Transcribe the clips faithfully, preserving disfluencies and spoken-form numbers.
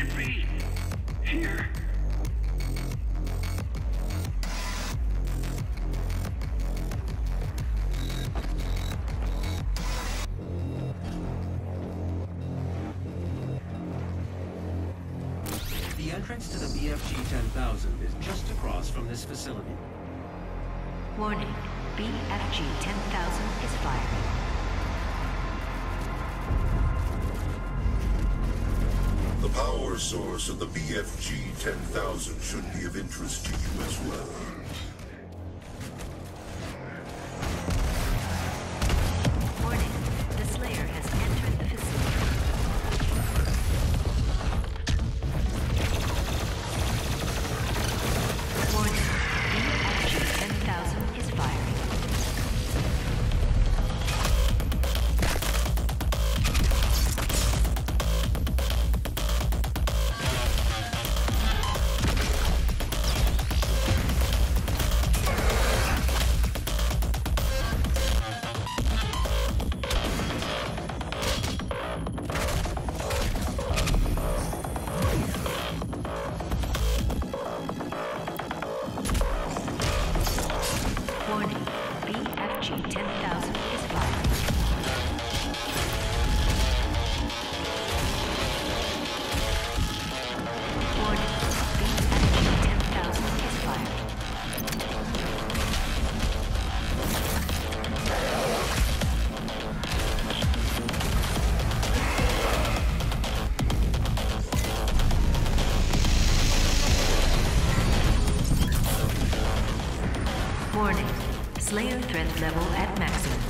can't be. Here. The entrance to the B F G ten thousand is just across from this facility. Warning, B F G ten thousand is firing. The power source of the B F G ten thousand should be of interest to you as well. Warning, the Slayer has entered the facility. Warning, B F G ten thousand is firing. Warning, B F G ten thousand is firing. Warning, B F G ten thousand is firing. Warning, Slayer threat level at maximum.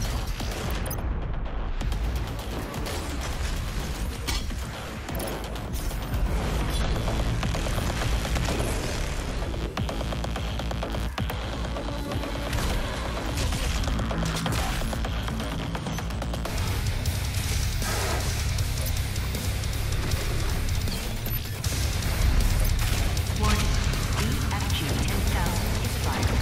Warning, B F G ten thousand is firing.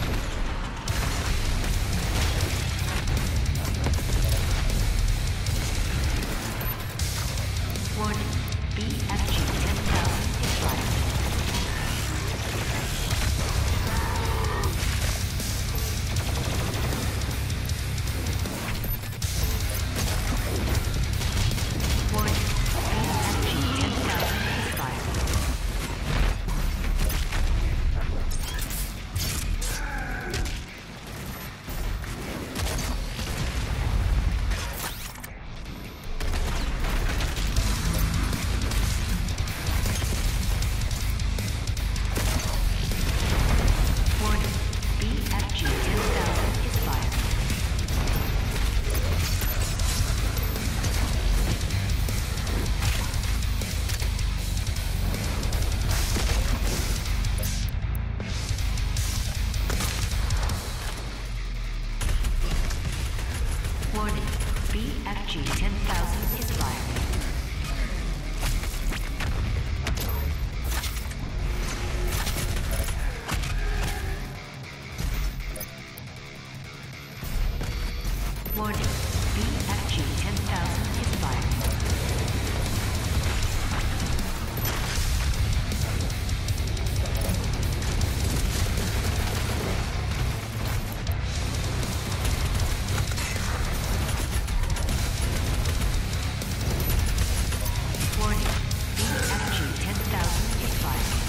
Warning, B F G ten thousand is firing. Warning, B F G ten thousand is firing. Warning, B F G ten thousand is firing. Warning, B F G ten thousand is firing. Warning, B F G ten thousand is firing. Warning, B F G ten thousand is firing.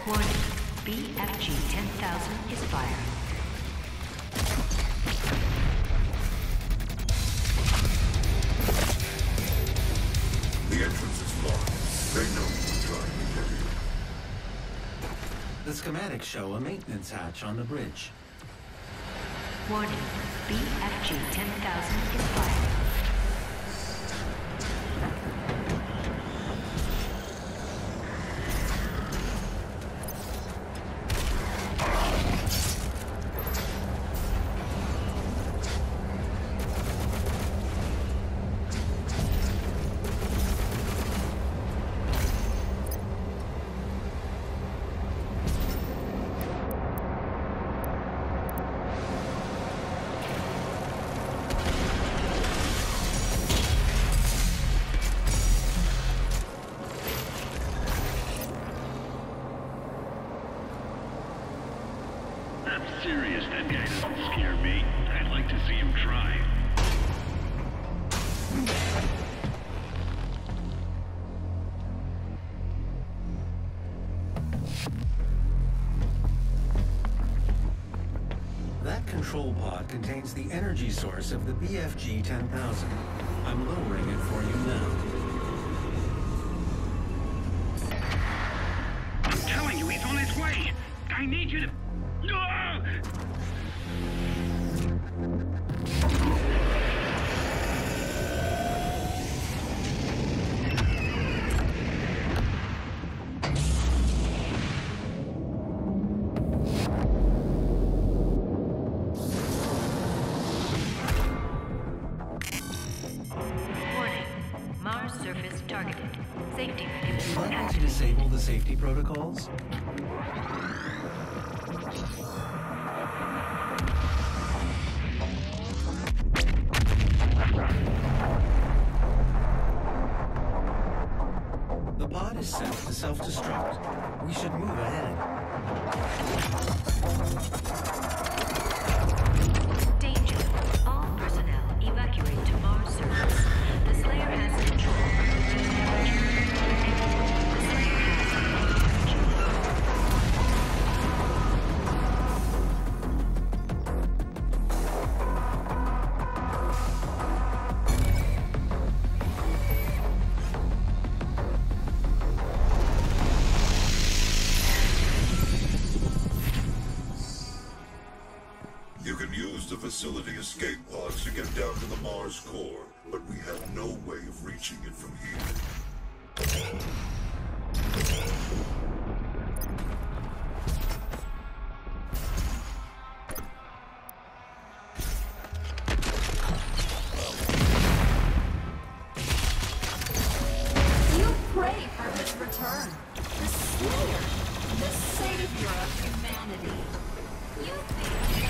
Warning, B F G ten thousand is firing. The entrance is locked. They know we're trying to get in. The schematics show a maintenance hatch on the bridge. Warning, B F G ten thousand is firing. I'm serious, that guy doesn't scare me. I'd like to see him try. That control pod contains the energy source of the B F G ten thousand. I'm lowering it for you now. I'm telling you, he's on his way. I need you to... Ah! Warning, Mars surface targeted. Safety Would mechanism you like me to activated. disable the safety protocols? The pod is set to self-destruct. We should move ahead. Danger. All personnel evacuate to Mars surface. The Slayer has control of the red energy. The Slayer has energy. You can use the facility escape pods to get down to the Mars core, but we have no way of reaching it from here. You pray for his return. The Slayer, the savior of humanity. You think...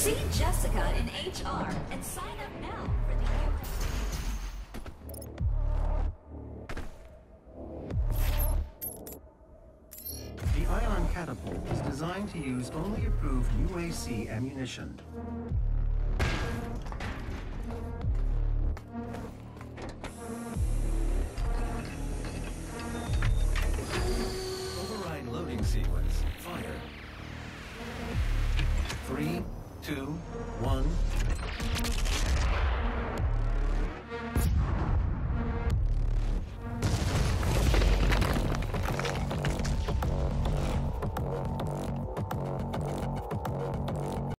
See Jessica in H R and sign up now for the U S. The ion catapult is designed to use only approved U A C ammunition. Override loading sequence. Fire. Three, two,